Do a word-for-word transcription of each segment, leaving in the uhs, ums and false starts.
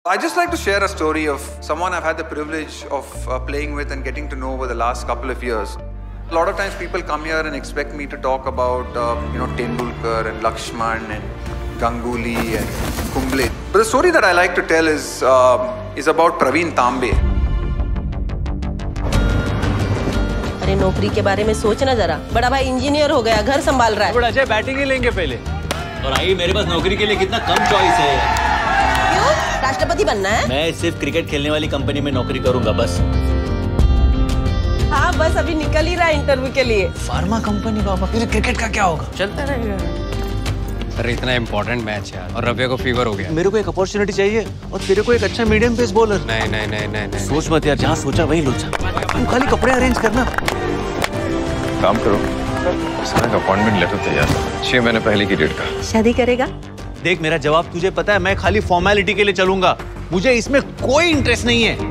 I just like to share a story of someone I've had the privilege of uh, playing with and getting to know over the last couple of years. A lot of times people come here and expect me to talk about, uh, you know, Tendulkar and Lakshman and Ganguly and Kumble. But the story that I like to tell is, uh, is about Praveen Tambe. अरे नौकरी के बारे में सोचना जरा। बड़ा भाई engineer हो गया, घर संभाल रहा है। बड़ा अजय बैटिंग ही लेंगे पहले। और आई मेरे पास नौकरी के लिए कितना कम चॉइस है। क्यों? राष्ट्रपति बनना है? मैं सिर्फ क्रिकेट खेलने वाली कंपनी में नौकरी करूंगा बस। हाँ बस अभी निकल ही रहा है इंटरव्यू के लिए। फार्मा कंपनी बाबा, फिर क्रिकेट का क्या होगा? चलता रहेगा। अरे इतना इम्पोर्टेंट मैच है और रवि को फीवर हो गया। मेरे को एक अपॉर्चुनिटी चाहिए और तेरे को एक अच्छा मीडियम पेस बॉलर। नहीं नहीं नहीं नहीं नहीं सोच मत यार, जहाँ सोचा वही लोचा। तू खाली कपड़े अरेंज करना। काम करो, सारा अपॉइंटमेंट लेटर तैयार है, छह महीने पहले की डेट का। शादी करेगा? देख मेरा जवाब तुझे पता है, मैं खाली फॉर्मेलिटी के लिए चलूंगा, मुझे इसमें कोई इंटरेस्ट नहीं है।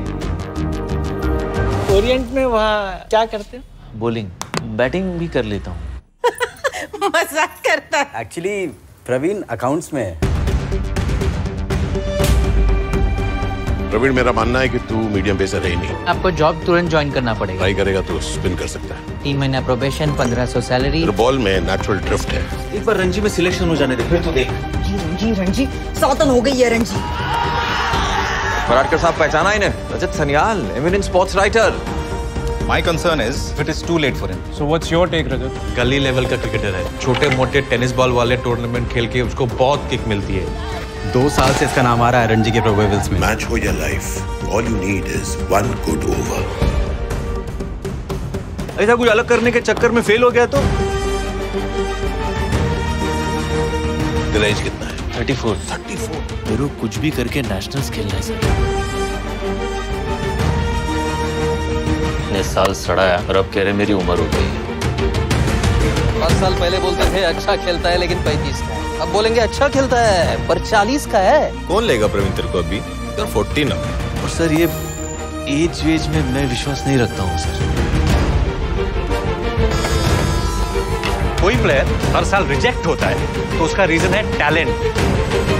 ओरिएंट में वहाँ क्या करते हो? बॉलिंग, बैटिंग भी कर लेता हूँ। मजाक करता है। एक्चुअली प्रवीण अकाउंट्स में है। प्रवीण, मेरा मानना है कि तू मीडियम पेसर है ही नहीं। आपको जॉब तुरंत ज्वाइन करना पड़ेगा। ट्राई करेगा तो स्पिन कर सकता है। तीन महीना प्रोबेशन, पंद्रह सौ सैलरी। बॉल में नेचुरल ड्रिफ्ट है। एक बार रणजी में सिलेक्शन हो जाने दे, फिर तो देख। जी रणजी रणजी सौतन हो गई है रणजी। बराड़कर साहब पहचाना इन्हें? Rajat Sanyal, eminent sports writer. My concern is it is too late for him. So what's your take, Rajat? गली लेवल का क्रिकेटर है, छोटे मोटे टेनिस बॉल वाले टूर्नामेंट खेल के उसको बहुत किक मिलती है। दो साल से इसका नाम आ रहा है रणजी के प्रोबेबल्स में। मैच हो या life, all you need is one good over. ऐसा कुछ अलग करने के चक्कर में फेल हो गया तो? तेरा एज कितना है? Thirty four. Thirty four. मेरे को कुछ भी करके नेशनल्स खेलना है सर। इतने साल सड़ा है और अब कह रहे मेरी उम्र हो गई। पाँच साल पहले बोलते थे अच्छा खेलता है लेकिन पैंतीस का है, अब बोलेंगे अच्छा खेलता है पर चालीस का है। कौन लेगा प्रवीण तेरे को अभी? तो फोर्टी ना। और सर ये एज वेज में मैं विश्वास नहीं रखता हूँ सर। कोई प्लेयर हर साल रिजेक्ट होता है तो उसका रीजन है टैलेंट।